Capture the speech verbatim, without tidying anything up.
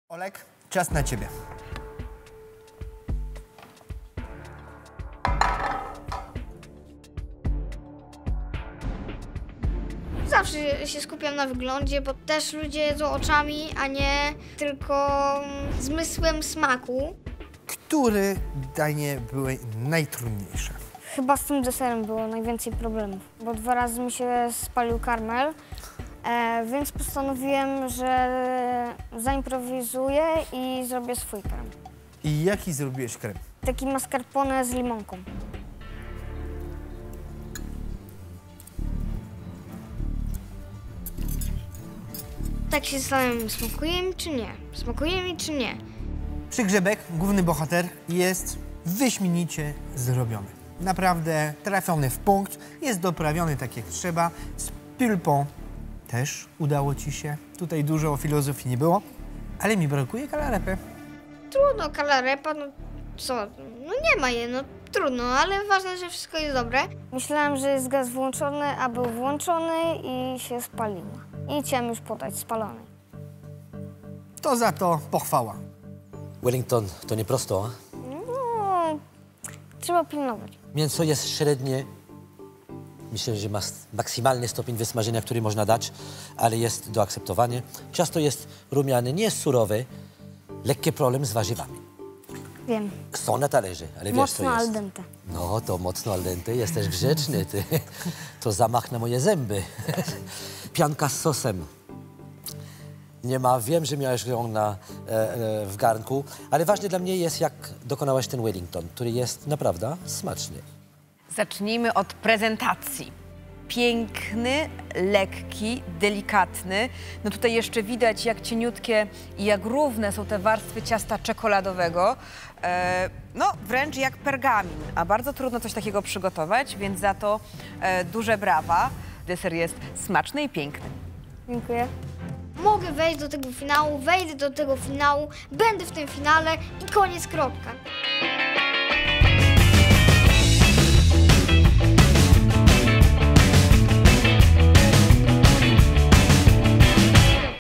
Olek, czas na ciebie. Zawsze się skupiam na wyglądzie, bo też ludzie jedzą oczami, a nie tylko zmysłem smaku. Które danie były najtrudniejsze? Chyba z tym deserem było najwięcej problemów, bo dwa razy mi się spalił karmel, e, więc postanowiłem, że zaimprowizuję i zrobię swój krem. I jaki zrobiłeś krem? Taki mascarpone z limonką. Tak się zastanawiam, smakuje mi czy nie? Smakuje mi czy nie? Przygrzebek, główny bohater, jest wyśmienicie zrobiony. Naprawdę trafiony w punkt, jest doprawiony tak jak trzeba. Z pulpą też udało ci się. Tutaj dużo o filozofii nie było, ale mi brakuje kalarepy. Trudno, kalarepa, no co? No nie ma je, no trudno, ale ważne, że wszystko jest dobre. Myślałem, że jest gaz włączony, a był włączony i się spaliła. I chciałem już podać spalony. To za to pochwała. Wellington to nie prosto, a? No, trzeba pilnować. Mięso jest średnie. Myślę, że ma maksymalny stopień wysmażenia, który można dać, ale jest do akceptowania. Ciasto jest rumiane, nie jest surowe. Lekki problem z warzywami. Wiem. Są na talerze, ale wiesz, Mocno co jest. al dente. No, to mocno al dente. Jesteś grzeczny, ty. To zamach na moje zęby. Pianka z sosem. Nie ma, wiem, że miałeś ją na, e, e, w garnku, ale ważne dla mnie jest, jak dokonałeś ten Wellington, który jest naprawdę smaczny. Zacznijmy od prezentacji. Piękny, lekki, delikatny. No tutaj jeszcze widać, jak cieniutkie i jak równe są te warstwy ciasta czekoladowego. E, no, wręcz jak pergamin, a bardzo trudno coś takiego przygotować, więc za to e, duże brawa. Deser jest smaczny i piękny. Dziękuję. Mogę wejść do tego finału, wejdę do tego finału, będę w tym finale i koniec, kropka.